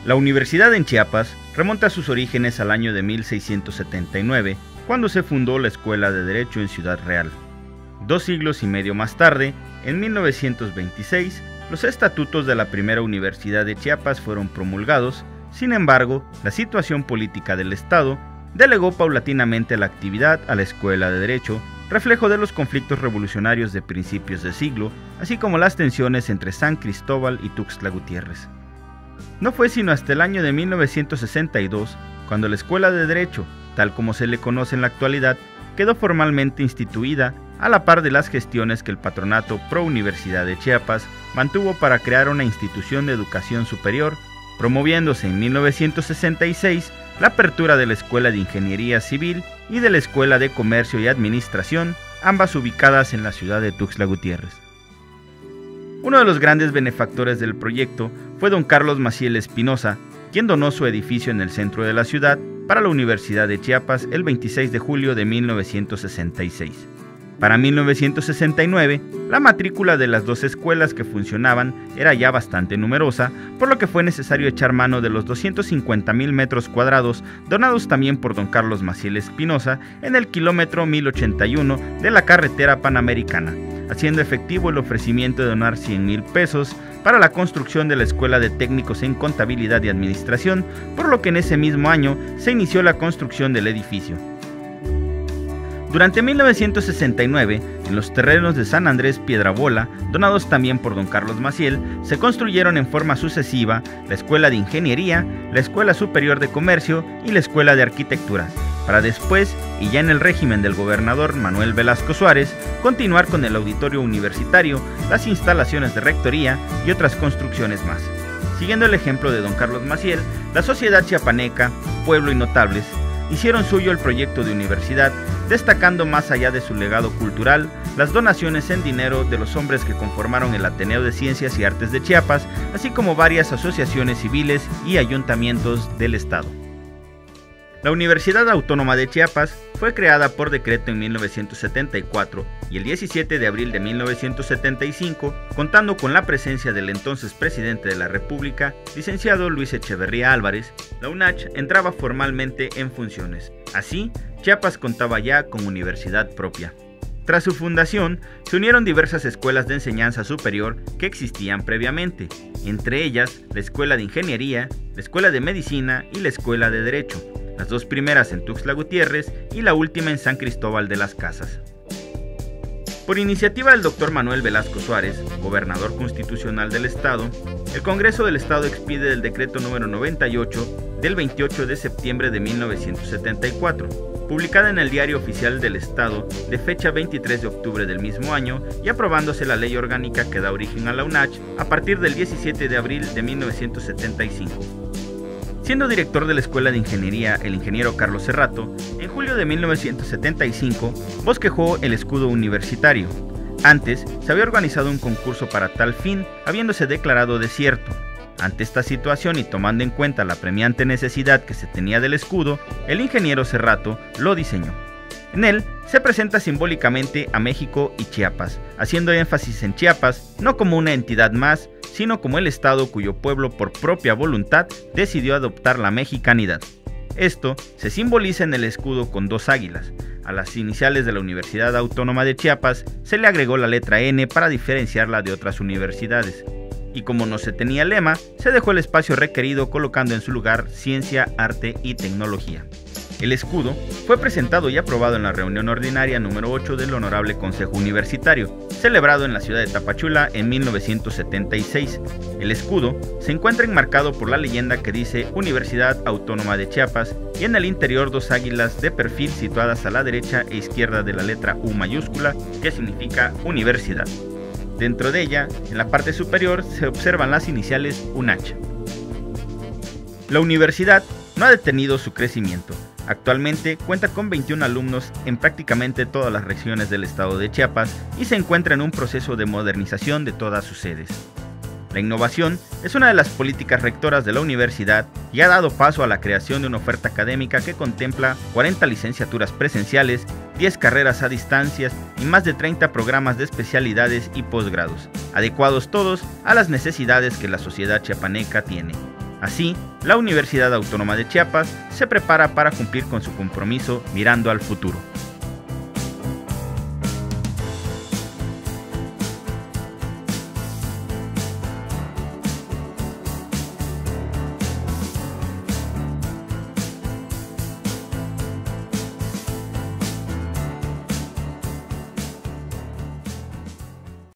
La universidad en Chiapas remonta sus orígenes al año de 1679, cuando se fundó la Escuela de Derecho en Ciudad Real. 2 siglos y medio más tarde, en 1926, los estatutos de la primera universidad de Chiapas fueron promulgados. Sin embargo, la situación política del Estado delegó paulatinamente la actividad a la Escuela de Derecho, reflejo de los conflictos revolucionarios de principios de siglo, así como las tensiones entre San Cristóbal y Tuxtla Gutiérrez. No fue sino hasta el año de 1962 cuando la Escuela de Derecho, tal como se le conoce en la actualidad, quedó formalmente instituida a la par de las gestiones que el Patronato Pro Universidad de Chiapas mantuvo para crear una institución de educación superior, promoviéndose en 1966 la apertura de la Escuela de Ingeniería Civil y de la Escuela de Comercio y Administración, ambas ubicadas en la ciudad de Tuxtla Gutiérrez. Uno de los grandes benefactores del proyecto fue don Carlos Maciel Espinosa, quien donó su edificio en el centro de la ciudad para la Universidad de Chiapas el 26 de julio de 1966. Para 1969, la matrícula de las 2 escuelas que funcionaban era ya bastante numerosa, por lo que fue necesario echar mano de los 250,000 metros cuadrados donados también por don Carlos Maciel Espinosa en el kilómetro 1081 de la carretera panamericana, haciendo efectivo el ofrecimiento de donar 100,000 pesos para la construcción de la Escuela de Técnicos en Contabilidad y Administración, por lo que en ese mismo año se inició la construcción del edificio. Durante 1969, en los terrenos de San Andrés Piedrabola, donados también por don Carlos Maciel, se construyeron en forma sucesiva la Escuela de Ingeniería, la Escuela Superior de Comercio y la Escuela de Arquitectura, para después, y ya en el régimen del gobernador Manuel Velasco Suárez, continuar con el auditorio universitario, las instalaciones de rectoría y otras construcciones más. Siguiendo el ejemplo de don Carlos Maciel, la sociedad chiapaneca, pueblo y notables hicieron suyo el proyecto de universidad, destacando más allá de su legado cultural, las donaciones en dinero de los hombres que conformaron el Ateneo de Ciencias y Artes de Chiapas, así como varias asociaciones civiles y ayuntamientos del estado. La Universidad Autónoma de Chiapas fue creada por decreto en 1974 y el 17 de abril de 1975, contando con la presencia del entonces presidente de la República, licenciado Luis Echeverría Álvarez, la UNACH entraba formalmente en funciones. Así, Chiapas contaba ya con universidad propia. Tras su fundación, se unieron diversas escuelas de enseñanza superior que existían previamente, entre ellas la Escuela de Ingeniería, la Escuela de Medicina y la Escuela de Derecho, las 2 primeras en Tuxtla Gutiérrez y la última en San Cristóbal de las Casas. Por iniciativa del Dr. Manuel Velasco Suárez, gobernador constitucional del estado, el Congreso del Estado expide el decreto número 98 del 28 de septiembre de 1974, publicada en el Diario Oficial del Estado de fecha 23 de octubre del mismo año y aprobándose la ley orgánica que da origen a la UNACH a partir del 17 de abril de 1975. Siendo director de la Escuela de Ingeniería el ingeniero Carlos Cerrato, en julio de 1975 bosquejó el escudo universitario. Antes se había organizado un concurso para tal fin, habiéndose declarado desierto. Ante esta situación y tomando en cuenta la apremiante necesidad que se tenía del escudo, el ingeniero Cerrato lo diseñó. En él se presenta simbólicamente a México y Chiapas, haciendo énfasis en Chiapas no como una entidad más, sino como el estado cuyo pueblo por propia voluntad decidió adoptar la mexicanidad. Esto se simboliza en el escudo con 2 águilas. A las iniciales de la Universidad Autónoma de Chiapas se le agregó la letra N para diferenciarla de otras universidades. Y como no se tenía lema, se dejó el espacio requerido colocando en su lugar Ciencia, Arte y Tecnología. El escudo fue presentado y aprobado en la reunión ordinaria número 8 del Honorable Consejo Universitario, celebrado en la ciudad de Tapachula en 1976. El escudo se encuentra enmarcado por la leyenda que dice Universidad Autónoma de Chiapas y en el interior 2 águilas de perfil situadas a la derecha e izquierda de la letra U mayúscula, que significa universidad. Dentro de ella, en la parte superior, se observan las iniciales UNACH. La universidad no ha detenido su crecimiento. Actualmente cuenta con 21 alumnos en prácticamente todas las regiones del estado de Chiapas y se encuentra en un proceso de modernización de todas sus sedes. La innovación es una de las políticas rectoras de la universidad y ha dado paso a la creación de una oferta académica que contempla 40 licenciaturas presenciales, 10 carreras a distancias y más de 30 programas de especialidades y posgrados, adecuados todos a las necesidades que la sociedad chiapaneca tiene. Así, la Universidad Autónoma de Chiapas se prepara para cumplir con su compromiso mirando al futuro.